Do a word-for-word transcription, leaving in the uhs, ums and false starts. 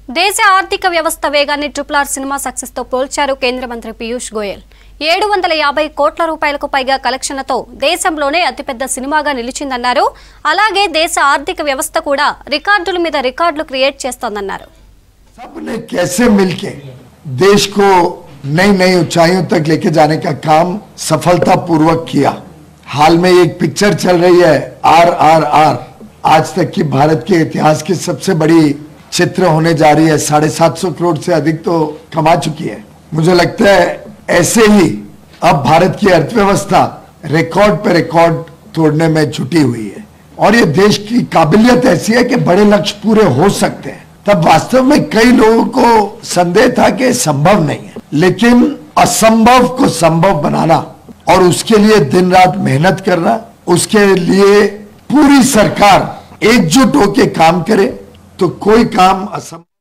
దేశ ఆర్థిక వ్యవస్థ వేగాన్ని ట్రిపుల్ ఆర్ సినిమా సక్సెస్ తో పోల్చారు కేంద్ర మంత్రి పీయూష్ గోయల్. ఏడు వందల యాభై కోట్ల రూపాయలకు పైగా కలెక్షన్లతో దేశంలోనే అతిపెద్ద సినిమాగా నిలిచిందన్నారు. అలాగే దేశ ఆర్థిక వ్యవస్థ కూడా రికార్డుల మీద రికార్డులు క్రియేట్ చేస్తోందన్నారు. सबने कैसे मिलके देश को नई नई ऊंचाइयों तक लेके जाने का काम सफलतापूर्वक किया। हाल में एक पिक्चर चल रही है आर आर आर, आज तक की भारत के इतिहास की सबसे बड़ी चित्र होने जा रही है। साढ़े सात सौ करोड़ से अधिक तो कमा चुकी है। मुझे लगता है ऐसे ही अब भारत की अर्थव्यवस्था रिकॉर्ड पे रिकॉर्ड तोड़ने में जुटी हुई है और ये देश की काबिलियत ऐसी है कि बड़े लक्ष्य पूरे हो सकते हैं। तब वास्तव में कई लोगों को संदेह था कि संभव नहीं है, लेकिन असंभव को संभव बनाना और उसके लिए दिन रात मेहनत करना, उसके लिए पूरी सरकार एकजुट होकर काम करे तो कोई काम असंभव